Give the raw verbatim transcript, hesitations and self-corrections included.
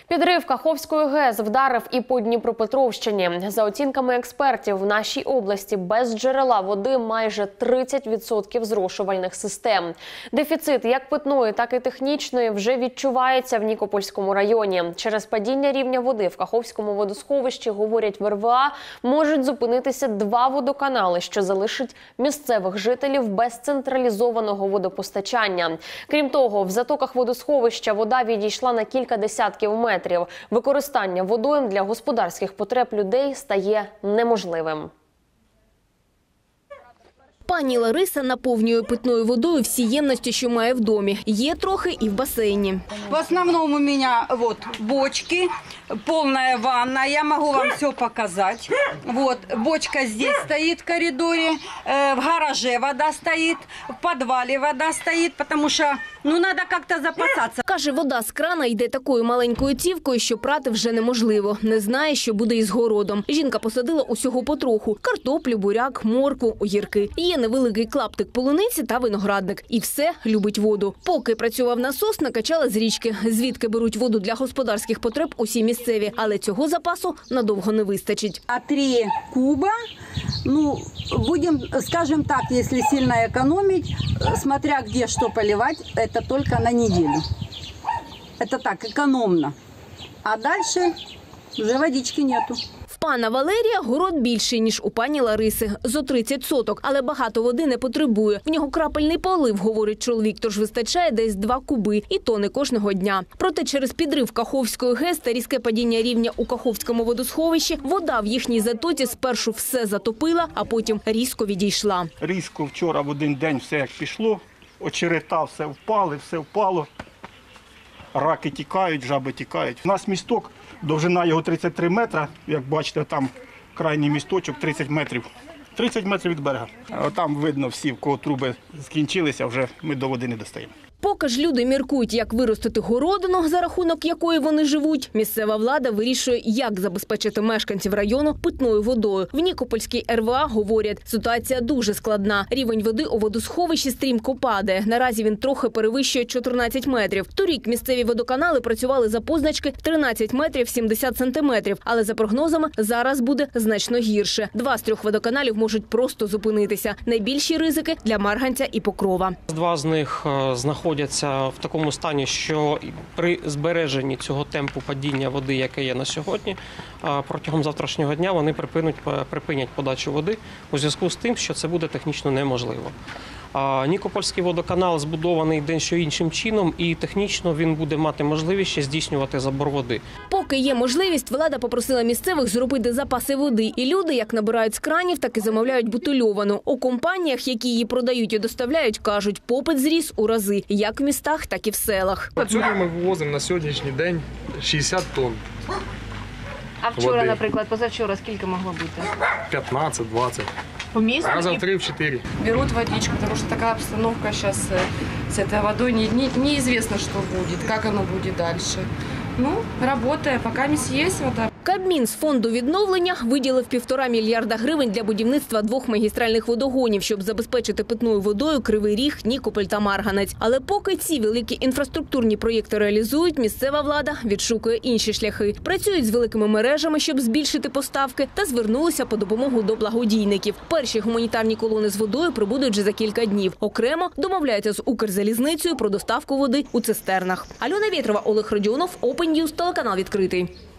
Підрив Каховської ГЕС вдарив і по Дніпропетровщині. За оцінками експертів, в нашій області без джерела води майже тридцять відсотків зрошувальних систем. Дефіцит як питної, так і технічної вже відчувається в Нікопольському районі. Через падіння рівня води в Каховському водосховищі, говорять в ер ве а, можуть зупинитися два водоканали, що залишить місцевих жителів без централізованого водопостачання. Крім того, в затоках водосховища вода відійшла на кілька десятків метрів. Використання водойм для господарських потреб людей стає неможливим. Пані Лариса наповнює питною водою всі ємності, що має в домі. Є трохи і в басейні. В основному у мене вот бочки, повна ванна. Я можу вам все показати. Вот бочка здесь стоит в коридоре, в гараже вода стоит, в підвалі вода стоит, тому що ну треба як-то запасатися. Каже, вода з крана йде такою маленькою цівкою, що прати вже неможливо. Не знає, що буде із городом. Жінка посадила усього потроху: картоплю, буряк, моркву, огірки. Є невеликий клаптик полуниці та виноградник. І все любить воду. Поки працював насос, накачала з річки. Звідки беруть воду для господарських потреб усі місцеві. Але цього запасу надовго не вистачить. А три куба, ну, будем, скажем так, если сильно экономить, смотря где что поливать, это только на неделю. Это так, экономно. А дальше уже водички нету. В пана Валерія город більший, ніж у пані Лариси. Зо тридцять соток, але багато води не потребує. В нього крапельний полив, говорить чоловік, тож вистачає десь два куби. І то не кожного дня. Проте через підрив Каховської ГЕС та різке падіння рівня у Каховському водосховищі вода в їхній затоці спершу все затопила, а потім різко відійшла. Різко вчора в один день все як пішло. Очерета все впали, все впало. Раки тікають, жаби тікають. У нас місток, довжина його тридцять три метри. Як бачите, там крайній місточок тридцять метрів. тридцять метрів від берега. Там видно всі, в кого труби скінчилися, вже ми до води не достаємо. Поки ж люди міркують, як виростити городину, за рахунок якої вони живуть, місцева влада вирішує, як забезпечити мешканців району питною водою. В Нікопольській ер ве а говорять, ситуація дуже складна. Рівень води у водосховищі стрімко падає. Наразі він трохи перевищує чотирнадцять метрів. Торік місцеві водоканали працювали за позначки тринадцять метрів сімдесят сантиметрів. Але за прогнозами зараз буде значно гірше. Два з трьох водоканалів можуть просто зупинитися. Найбільші ризики для Марганця і Покрова. Два з них знаходяться в такому стані, що при збереженні цього темпу падіння води, яке є на сьогодні, протягом завтрашнього дня вони припинять, припинять подачу води у зв'язку з тим, що це буде технічно неможливо. Нікопольський водоканал збудований дещо іншим чином, і технічно він буде мати можливість ще здійснювати забор води. Поки є можливість, влада попросила місцевих зробити запаси води. І люди, як набирають з кранів, так і замовляють бутильовану. У компаніях, які її продають і доставляють, кажуть, попит зріс у рази. Як в містах, так і в селах. Сьогодні ми вивозимо на сьогоднішній день шістдесят тонн. А вчора, води. Наприклад, позавчора скільки могло бути? п'ятнадцять двадцять. По місту? Раза в три-чотири. Берут водичку, потому что такая обстановка сейчас с этой водой. Не, не, неизвестно, что будет, как оно будет дальше. Ну, работая, пока мисс есть вода. Кабмін з фонду відновлення виділив півтора мільярда гривень для будівництва двох магістральних водогонів, щоб забезпечити питною водою Кривий Ріг, Нікополь та Марганець. Але поки ці великі інфраструктурні проєкти реалізують, місцева влада відшукує інші шляхи. Працюють з великими мережами, щоб збільшити поставки, та звернулися по допомогу до благодійників. Перші гуманітарні колони з водою прибудуть вже за кілька днів. Окремо домовляються з Укрзалізницею про доставку води у цистернах. Альона Вєтрова, Олег Родіонов, Open News, телеканал відкритий.